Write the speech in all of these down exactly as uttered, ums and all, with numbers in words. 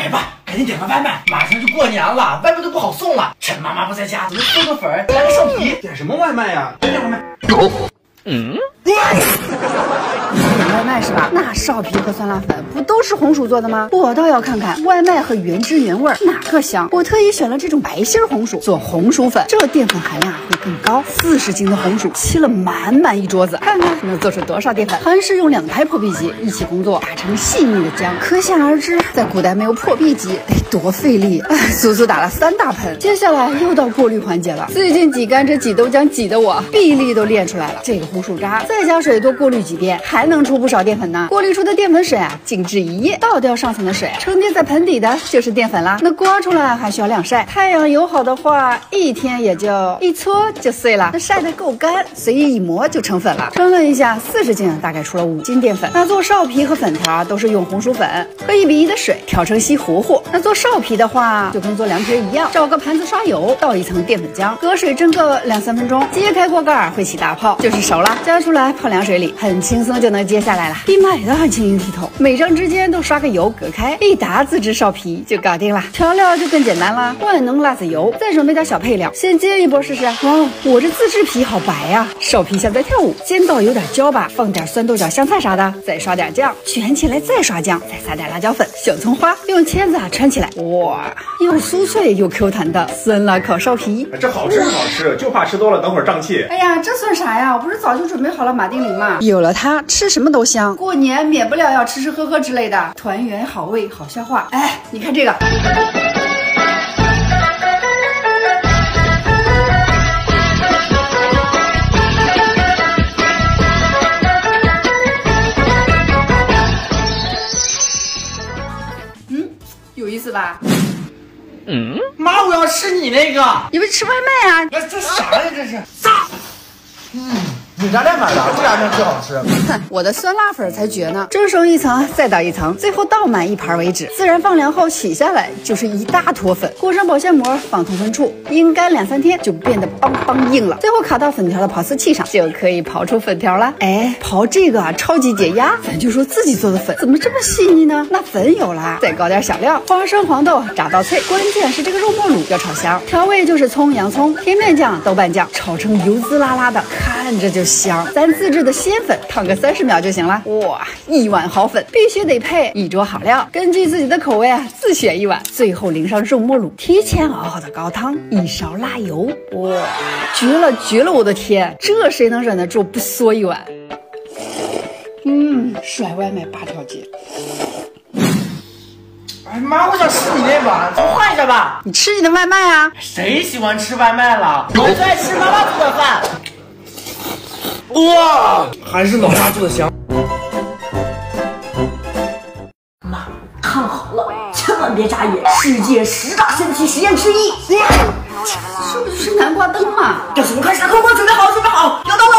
哎爸，赶紧点个外卖，马上就过年了，外卖都不好送了。趁妈妈不在家，咱们搓个粉儿，来个烧皮。 点什么外卖呀？ 点外卖。 嗯。 点外卖是吧？那烧皮和酸辣粉不都是红薯做的吗？我倒要看看外卖和原汁原味哪个香。我特意选了这种白心红薯做红薯粉，这淀粉含量会更高。四十斤的红薯沏了满满一桌子，看看能做出多少淀粉。还是用两台破壁机一起工作，打成细腻的浆，可想而知，在古代没有破壁机得多费力。哎，足足打了三大盆。接下来又到过滤环节了。最近挤甘蔗、挤豆浆挤的我臂力都练出来了。这个红薯渣再加水多过滤几遍，还能出不少淀粉呢。过滤出的淀粉水啊，静置一夜，倒掉上层的水，沉淀在盆底的就是淀粉啦。那刮出来还需要晾晒，太阳友好的话，一天也就一搓就碎了。那晒得够干，随意一磨就成粉了。称了一下，四十斤大概出了五斤淀粉。那做烧皮和粉条都是用红薯粉和一比一的水调成稀糊糊。那做烧皮的话，就跟做凉皮一样，找个盘子刷油，倒一层淀粉浆，隔水蒸个两三分钟，揭开锅盖会起大泡，就是熟了。加出来泡凉水里，很轻松就能揭下来了，比买的还轻盈剔透。每张之间都刷个油隔开，一打自制烧皮就搞定了。调料就更简单了，万能辣子油，再准备点小配料，先煎一波试试。哇，我这自制皮好白呀、啊，烧皮像在跳舞。煎到有点焦吧，放点酸豆角、香菜啥的，再刷点酱，卷起来再刷酱，再撒点辣椒粉、小葱花，用签子啊穿起来。哇，又酥脆又 Q 弹的酸辣烤烧皮， 这好吃好吃，就怕吃多了等会儿胀气。 哎呀，这算啥呀？我不是早就准备好了马丁啉吗？有了它，吃什么都香。过年免不了要吃吃喝喝之类的，团圆好味好消化。哎，你看这个。嗯，有意思吧？ 嗯， 妈，我要吃你那个。 你不是吃外卖啊？ 这这啥呀？这是啥？嗯。哪家店买的？这家店最好吃。 哼，我的酸辣粉才绝呢！蒸熟一层，再倒一层，最后倒满一盘为止。自然放凉后洗下来就是一大坨粉，裹上保鲜膜放通风处，阴干两三天就变得邦邦硬了。最后卡到粉条的刨丝器上，就可以刨出粉条了。哎，刨这个啊，超级解压。咱就说自己做的粉怎么这么细腻呢？那粉有了，再搞点小料，花生、黄豆炸到脆，关键是这个肉末卤要炒香。调味就是葱、洋葱、甜面酱、豆瓣酱，炒成油滋啦啦的，看着就香。咱自制的鲜粉烫个三十秒就行了。哇，一碗好粉必须得配一桌好料，根据自己的口味啊自选一碗。最后淋上肉末卤，提前熬好的高汤，一勺辣油，哇，绝了绝了！我的天，这谁能忍得住不嗦一碗？嗯，甩外卖八条街。 哎妈，我想吃你那碗，咱换一下吧。 你吃你的外卖啊？ 谁喜欢吃外卖了？我最爱吃妈妈做的饭。哇，还是老妈做的香。妈，看好了，千万别眨眼！世界十大神奇实验之一， 是不是南瓜灯嘛？ 要什么开始？快快准备好，准备好，要到喽！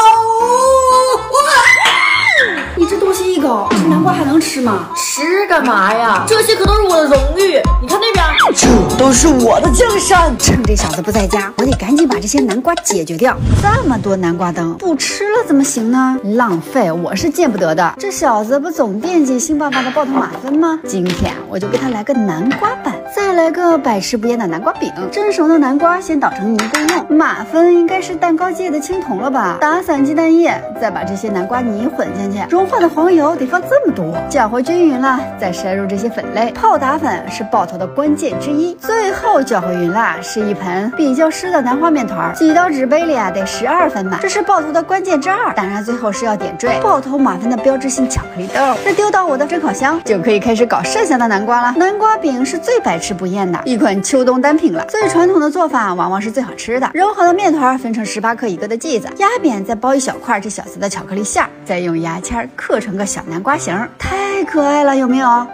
你这东西一搞，这南瓜还能吃吗？ 吃干嘛呀？这些可都是我的荣誉。你看那边， 这都是我的江山。趁这小子不在家，我得赶紧把这些南瓜解决掉。这么多南瓜灯，不吃了怎么行呢？浪费，我是见不得的。这小子不总惦记新爸爸的爆头马芬吗？今天我就给他来个南瓜版，再来个百吃不厌的南瓜饼。蒸熟的南瓜先捣成泥备用。马芬应该是蛋糕界的青铜了吧？打散鸡蛋液，再把这些南瓜泥混进去，融化的黄油得放这么多，搅和均匀了，再筛入这些粉类。泡打粉是爆头的关键之一。最后搅和匀了，是一盆比较湿的南瓜面团，挤到纸杯里啊，得十二分满，这是爆头的关键之二。当然最后是要点缀爆头马芬的标志性巧克力豆。这丢到我的蒸烤箱，就可以开始搞剩下的南瓜了。南瓜饼是最百吃不厌的一款秋冬单品了。最传统的做法往往是最好吃的，揉好的面团分成十八克一个的剂子，压扁再包一小块这小子的巧克力馅儿，再用牙签刻成个小南瓜形，太可爱了，有没有？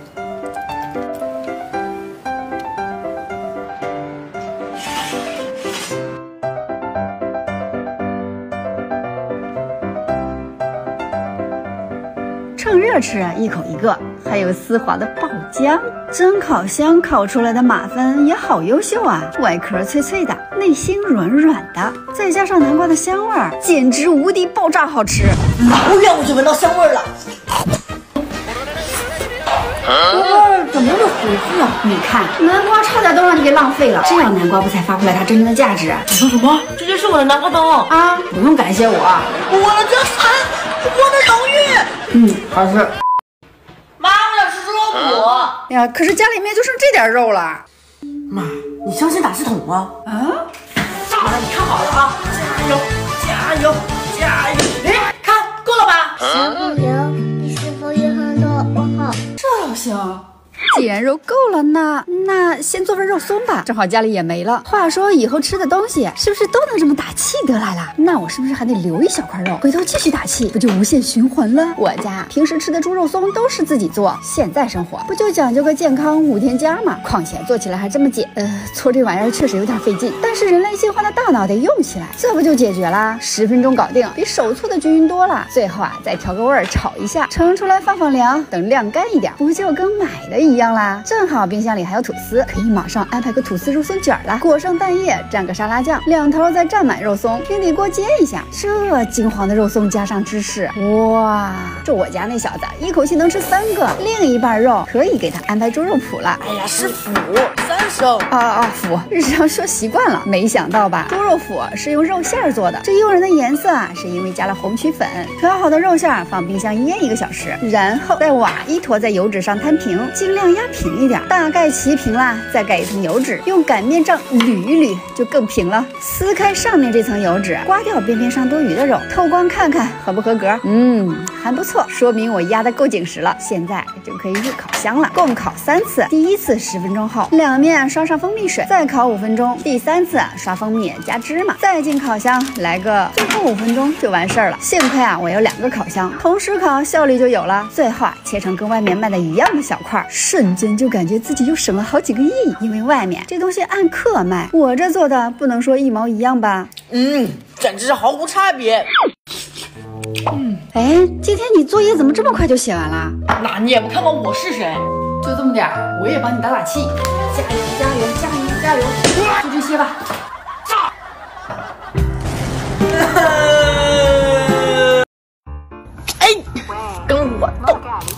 趁热吃，一口一个，还有丝滑的爆浆。蒸烤箱烤出来的马芬也好优秀啊，外壳脆脆的，内心软软的，再加上南瓜的香味儿，简直无敌爆炸好吃。 老远我就闻到香味儿了。 哇，怎么那么不是啊，你看南瓜差点都让你给浪费了，这样南瓜不才发挥了它真正的价值。 你说什么？这就是我的南瓜灯啊！不用感谢我， 我的江山，我的荣誉。 嗯，还是。 妈，我想吃猪肉脯。 哎呀，可是家里面就剩这点肉了。 妈，你相信打气筒吗？ 啊？ 炸了，你看好了啊！加油，加油，加油！哎，看够了吧？ 小朋友，你是否有很多问号？ 这要行。既然肉够了呢，那先做份肉松吧，正好家里也没了。话说以后吃的东西是不是都能这么打气得来了？那我是不是还得留一小块肉，回头继续打气，不就无限循环了？我家平时吃的猪肉松都是自己做，现在生活不就讲究个健康无添加吗？况且做起来还这么简，呃，搓这玩意儿确实有点费劲，但是人类进化的大脑得用起来，这不就解决啦？十分钟搞定，比手搓的均匀多了。最后啊，再调个味儿，炒一下，盛出来放放凉，等晾干一点，不就跟买的一样啦？正好冰箱里还有吐司，可以马上安排个吐司肉松卷了，裹上蛋液，蘸个沙拉酱，两头再蘸满肉松，平底锅煎一下，这金黄的肉松加上芝士，哇！这我家那小子一口气能吃三个，另一半肉可以给他安排猪肉脯了。 哎呀，是脯三生啊啊脯，日常说习惯了，没想到吧？猪肉脯是用肉馅做的，这诱人的颜色啊，是因为加了红曲粉。调好的肉馅放冰箱腌一个小时，然后再挖一坨在油纸上摊平，尽量压平一点，大概齐平啦，再盖一层油纸，用擀面杖捋一捋就更平了。撕开上面这层油纸，刮掉边边上多余的肉，透光看看合不合格。嗯，还不错，说明我压得够紧实了。现在就可以入烤箱了，共烤三次。第一次十分钟后，两面刷上蜂蜜水，再烤五分钟。第三次刷蜂蜜加芝麻，再进烤箱，来个最后五分钟就完事儿了。幸亏啊，我有两个烤箱，同时烤效率就有了。最后啊，切成跟外面卖的一样的小块，瞬间就感觉自己又省了好几个亿。因为外面这东西按克卖，我这做的不能说一毛一样吧？ 嗯，简直是毫无差别。 嗯，哎，今天你作业怎么这么快就写完了？ 那你也不看看我是谁？ 就这么点儿，我也帮你打打气，加油加油加油加油！就这些吧。 哎，跟我斗！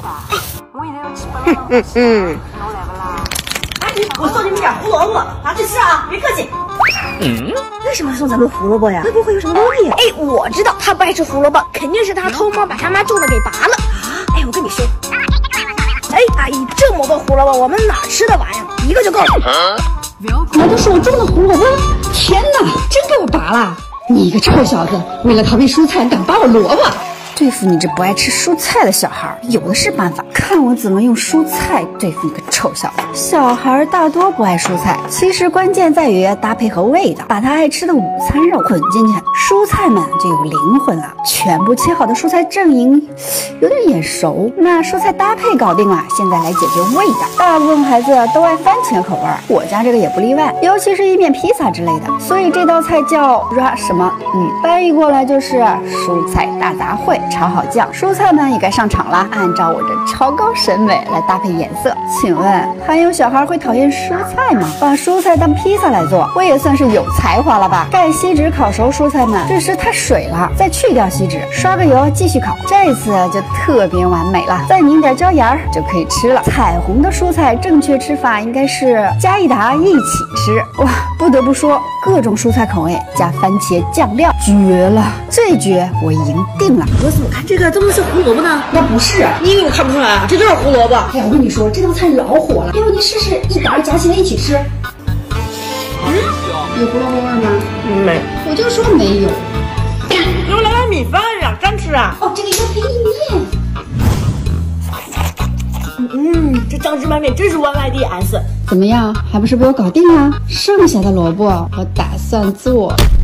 嗯嗯。我送你们点胡萝卜，拿去吃啊，别客气。 嗯， 为什么送咱们胡萝卜呀？会不会有什么猫腻？哎，我知道，他不爱吃胡萝卜，肯定是他偷摸把他妈种的给拔了啊！哎，我跟你说，哎，阿姨，这么多胡萝卜，我们哪吃得完呀？一个就够了。 难道是我种的胡萝卜？天哪，真给我拔了！你一个臭小子，为了逃避蔬菜，敢拔我萝卜！对付你这不爱吃蔬菜的小孩，有的是办法。看我怎么用蔬菜对付你个臭小子！小孩大多不爱蔬菜，其实关键在于搭配和味道。把他爱吃的午餐肉混进去，蔬菜们就有灵魂了。全部切好的蔬菜阵营有点眼熟，那蔬菜搭配搞定了，现在来解决味道。大部分孩子都爱番茄口味，我家这个也不例外，尤其是意面、披萨之类的。所以这道菜叫什么？嗯，翻译过来就是蔬菜大杂烩。炒好酱，蔬菜们也该上场了。按照我这超高审美来搭配颜色，请问还有小孩会讨厌蔬菜吗？把蔬菜当披萨来做，我也算是有才华了吧？盖锡纸烤熟蔬菜们，这时太水了，再去掉锡纸，刷个油继续烤，这次就特别完美了。再拧点椒盐儿就可以吃了。彩虹的蔬菜正确吃法应该是加一打一起吃。哇，不得不说，各种蔬菜口味加番茄酱料，绝了！这局我赢定了。 我怎么看这个怎么是胡萝卜呢？ 那不是， 你以为我看不出来啊？这就是胡萝卜。 哎呀，我跟你说，这道菜老火了，要不你试试一打夹起来一起吃？嗯，有胡萝卜味吗？ 没， 我就说没有。 给我来碗米饭呀，干吃啊！ 哦，这个要配意面。 嗯，这酱汁拌面真是 Y Y D S。 怎么样，还不是被我搞定了？剩下的萝卜我打算做